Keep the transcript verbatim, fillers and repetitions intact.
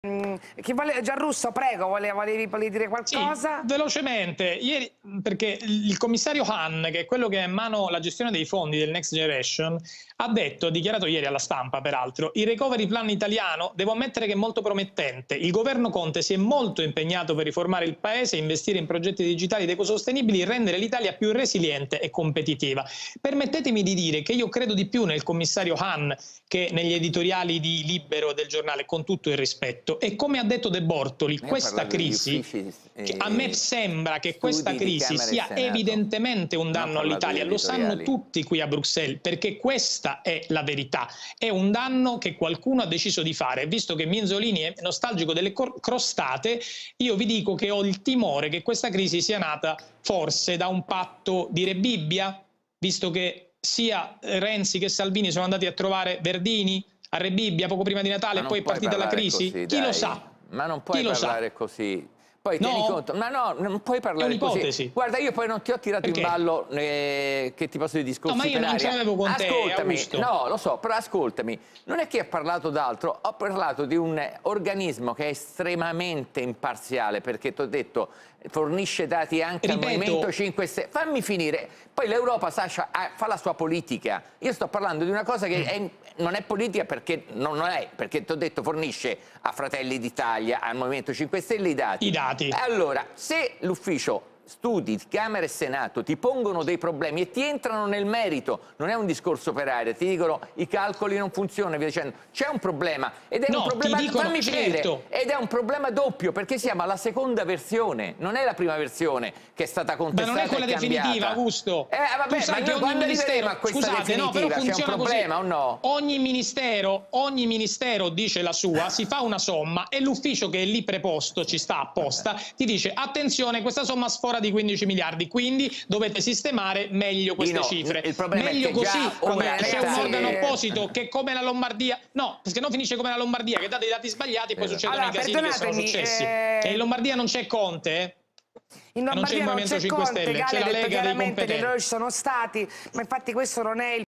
Mm, chi vuole, Giarrusso, prego, volevi, volevi, volevi dire qualcosa? Sì, velocemente, ieri, perché il commissario Hahn, che è quello che ha in mano la gestione dei fondi del Next Generation, ha detto, ha dichiarato ieri alla stampa peraltro, il recovery plan italiano devo ammettere che è molto promettente, il governo Conte si è molto impegnato per riformare il paese, investire in progetti digitali ed ecosostenibili e rendere l'Italia più resiliente e competitiva. Permettetemi di dire che io credo di più nel commissario Hahn che negli editoriali di Libero del giornale, con tutto il rispetto. E come ha detto De Bortoli, questa crisi, uffici, eh, a me sembra che questa crisi sia evidentemente un danno all'Italia, lo sanno tutti qui a Bruxelles, perché questa è la verità, è un danno che qualcuno ha deciso di fare. Visto che Minzolini è nostalgico delle crostate, io vi dico che ho il timore che questa crisi sia nata forse da un patto di Rebibbia, visto che sia Renzi che Salvini sono andati a trovare Verdini a Rebibbia poco prima di Natale e poi è partita la crisi? Così, Chi dai. lo sa? Ma non puoi Chi lo parlare sa? così. Poi no, tieni conto, ma no, non puoi parlare così. Guarda, io poi non ti ho tirato Perché? in ballo eh, che ti posso dire discorsi no, ma io per non aria. ce l'avevo con ascoltami, te, no, lo so, però ascoltami, non è che ho parlato d'altro, ho parlato di un organismo che è estremamente imparziale, perché ti ho detto fornisce dati anche Ripeto, al Movimento cinque Stelle. Fammi finire. Poi l'Europa fa la sua politica. Io sto parlando di una cosa che è, non è politica perché non è, perché ti ho detto fornisce a Fratelli d'Italia, al Movimento cinque Stelle i dati. I dati. Allora, se l'ufficio studi di Camera e Senato ti pongono dei problemi e ti entrano nel merito, non è un discorso per aria, ti dicono i calcoli non funzionano e via dicendo, c'è un problema ed è no, un problema ti dicono, fammi finire, certo. ed è un problema doppio perché siamo alla seconda versione, non è la prima versione che è stata contestata. Ma non è quella definitiva, Augusto. Eh, vabbè, tu sai ma che noi ogni ministero a questa scusate, definitiva, no, c'è un problema così. o no? Ogni ministero, ogni ministero dice la sua, si fa una somma e l'ufficio che è lì preposto, ci sta apposta, ti dice attenzione, questa somma sfora di quindici miliardi, quindi dovete sistemare meglio queste no, cifre. Il problema meglio è che così, quando c'è un organo eh... apposito che come la Lombardia, no, perché non finisce come la Lombardia, che dà dei dati sbagliati e poi succedono allora, i casini che sono successi. Eh... E in Lombardia non c'è Conte, eh? In Lombardia non c'è Conte, C'è la Gale ha detto Lega chiaramente dei che loro ci sono stati, ma infatti questo non è il